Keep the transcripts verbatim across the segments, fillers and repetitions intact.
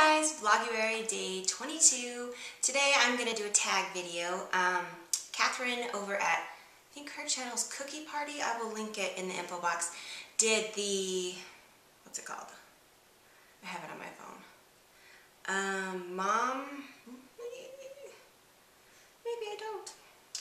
Hi guys, Vloguary day twenty-two. Today I'm going to do a tag video. Um, Katherine over at, I think her channel's Cookie Party, I will link it in the info box, did the, what's it called? I have it on my phone. Um, Mom, maybe I don't.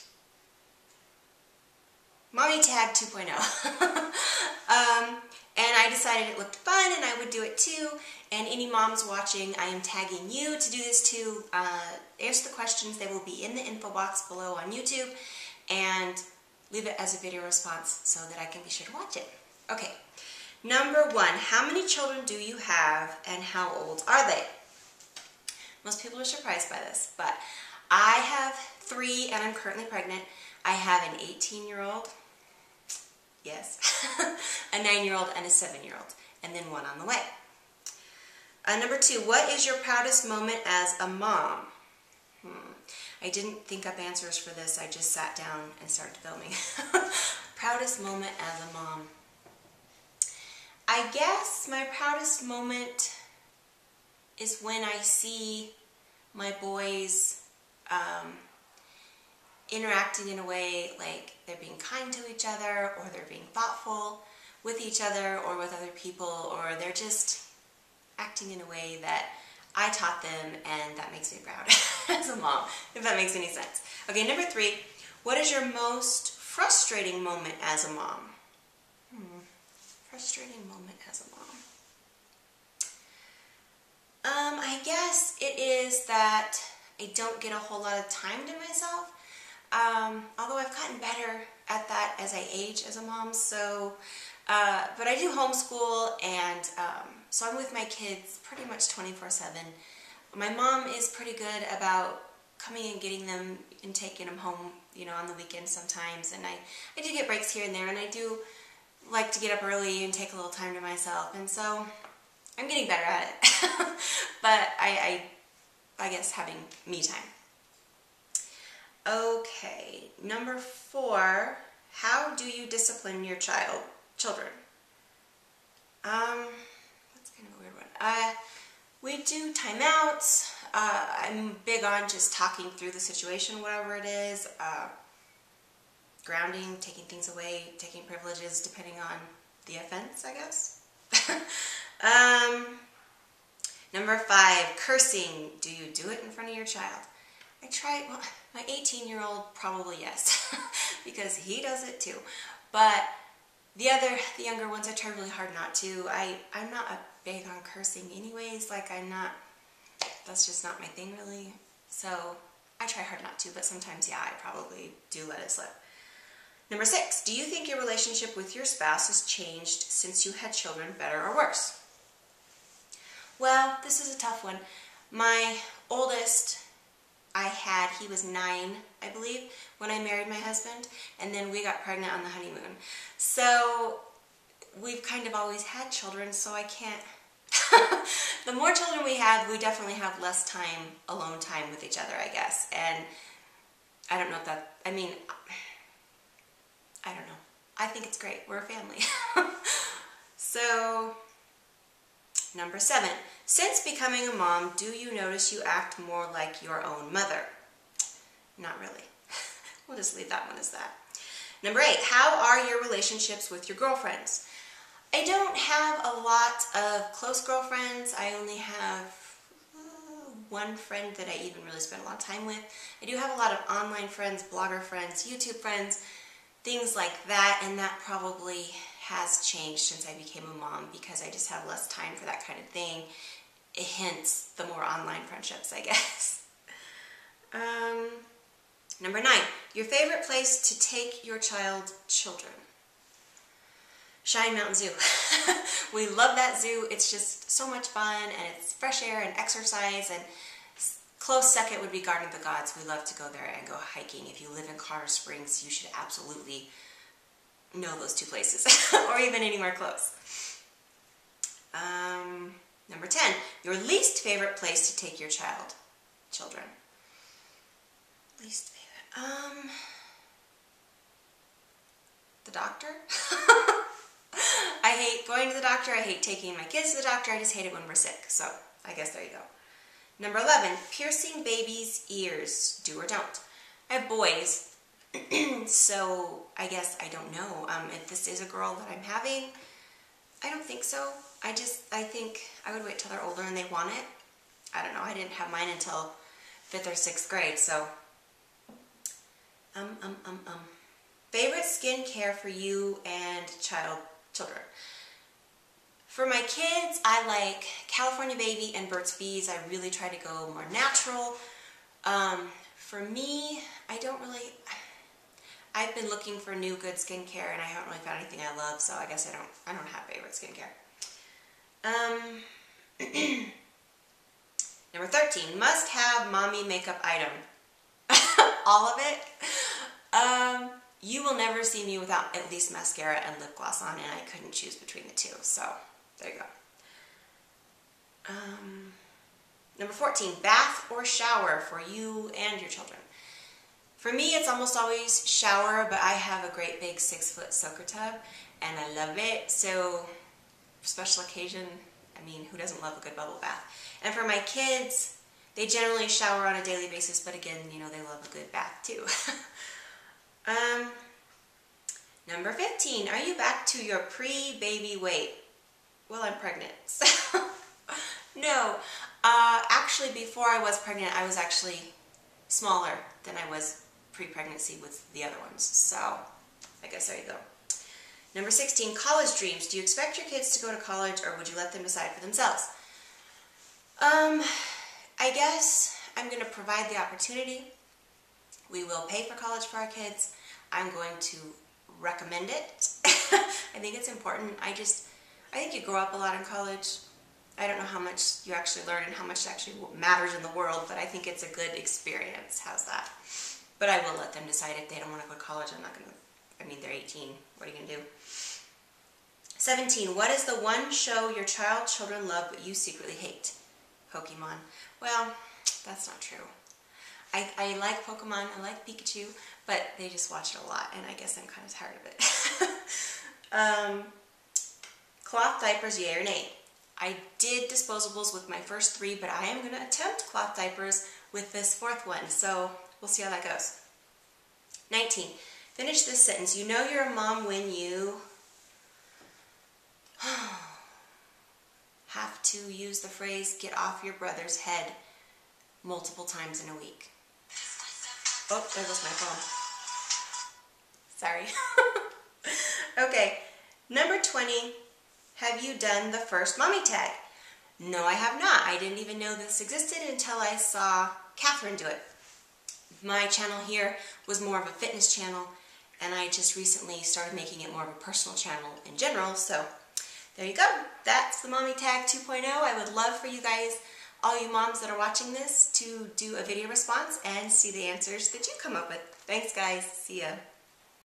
Mommy Tag two point oh. um, and I decided it looked fun and I would do it too. And any moms watching, I am tagging you to do this too. Uh, answer the questions. They will be in the info box below on YouTube. And leave it as a video response so that I can be sure to watch it. Okay. Number one, how many children do you have and how old are they? Most people are surprised by this, but I have three and I'm currently pregnant. I have an eighteen-year-old, yes, a nine-year-old and a seven-year-old, and then one on the way. Uh, number two, what is your proudest moment as a mom? Hmm. I didn't think up answers for this. I just sat down and started filming. Proudest moment as a mom. I guess my proudest moment is when I see my boys um, interacting in a way like they're being kind to each other, or they're being thoughtful with each other or with other people, or they're just acting in a way that I taught them, and that makes me proud as a mom, if that makes any sense. Okay, number three, what is your most frustrating moment as a mom? Hmm, frustrating moment as a mom. Um, I guess it is that I don't get a whole lot of time to myself. Um, although I've gotten better at that as I age as a mom, so, uh, but I do homeschool, and um, so I'm with my kids pretty much twenty-four seven. My mom is pretty good about coming and getting them and taking them home, you know, on the weekends sometimes, and I, I do get breaks here and there, and I do like to get up early and take a little time to myself, and so I'm getting better at it. But I, I, I guess having me time. Okay, number four, how do you discipline your child, children? Um, that's kind of a weird one. Uh, we do timeouts. Uh, I'm big on just talking through the situation, whatever it is. Uh, grounding, taking things away, taking privileges, depending on the offense, I guess. um, number five, cursing. Do you do it in front of your child? I try, well, my eighteen-year-old probably yes, because he does it too. But the other, the younger ones, I try really hard not to. I, I'm not a big on cursing anyways. Like, I'm not, that's just not my thing really. So I try hard not to, but sometimes, yeah, I probably do let it slip. Number six, do you think your relationship with your spouse has changed since you had children, better or worse? Well, this is a tough one. My oldest, I had, he was nine, I believe, when I married my husband, and then we got pregnant on the honeymoon. So we've kind of always had children, so I can't, the more children we have, we definitely have less time, alone time with each other, I guess. And I don't know if that, I mean, I don't know. I think it's great. We're a family. So, number seven, since becoming a mom, do you notice you act more like your own mother? Not really. We'll just leave that one as that. Number eight, how are your relationships with your girlfriends? I don't have a lot of close girlfriends. I only have uh, one friend that I even really spend a lot of time with. I do have a lot of online friends, blogger friends, YouTube friends, things like that, and that probably has changed since I became a mom because I just have less time for that kind of thing. Hence, the more online friendships, I guess. Um, number nine, your favorite place to take your child, children. Cheyenne Mountain Zoo. We love that zoo. It's just so much fun, and it's fresh air and exercise, and close second would be Garden of the Gods. We love to go there and go hiking. If you live in Colorado Springs, you should absolutely know those two places, or even anywhere close. Um, number ten, your least favorite place to take your child, children. Least favorite. Um, the doctor. I hate going to the doctor. I hate taking my kids to the doctor. I just hate it when we're sick. So I guess there you go. Number eleven, piercing babies' ears, do or don't. I have boys, so I guess I don't know. Um, if this is a girl that I'm having, I don't think so. I just, I think I would wait till they're older and they want it. I don't know. I didn't have mine until fifth or sixth grade, so. Um, um, um, um. Favorite skincare for you and child, children? For my kids, I like California Baby and Burt's Bees. I really try to go more natural. Um, for me, I don't really, I've been looking for new good skincare and I haven't really found anything I love, so I guess I don't, I don't have favorite skincare. Um, number thirteen, must have mommy makeup item. All of it. Um, you will never see me without at least mascara and lip gloss on, and I couldn't choose between the two, so there you go. Um, number fourteen, bath or shower for you and your children. For me, it's almost always shower, but I have a great big six foot soaker tub, and I love it, so for special occasion, I mean, who doesn't love a good bubble bath? And for my kids, they generally shower on a daily basis, but again, you know, they love a good bath too. um, number fifteen, are you back to your pre-baby weight? Well, I'm pregnant. So no, uh, actually before I was pregnant, I was actually smaller than I was pre-pregnancy with the other ones. So I guess there you go. Number sixteen, college dreams. Do you expect your kids to go to college or would you let them decide for themselves? Um, I guess I'm going to provide the opportunity. We will pay for college for our kids. I'm going to recommend it. I think it's important. I just, I think you grow up a lot in college. I don't know how much you actually learn and how much actually matters in the world, but I think it's a good experience. How's that? But I will let them decide if they don't want to go to college. I'm not going to, I mean, they're eighteen. What are you going to do? seventeen. What is the one show your child children love but you secretly hate? Pokemon. Well, that's not true. I, I like Pokemon, I like Pikachu, but they just watch it a lot, and I guess I'm kind of tired of it. um, cloth diapers, yay or nay? I did disposables with my first three, but I am going to attempt cloth diapers with this fourth one, so we'll see how that goes. nineteen. Finish this sentence. You know you're a mom when you have to use the phrase, get off your brother's head multiple times in a week. Oh, there goes my phone. Sorry. Okay, number twenty, have you done the first mommy tag? No, I have not. I didn't even know this existed until I saw Katherine do it. My channel here was more of a fitness channel, and I just recently started making it more of a personal channel in general, so there you go. That's the Mommy Tag two point oh. I would love for you guys, all you moms that are watching this, to do a video response and see the answers that you come up with. Thanks, guys. See ya.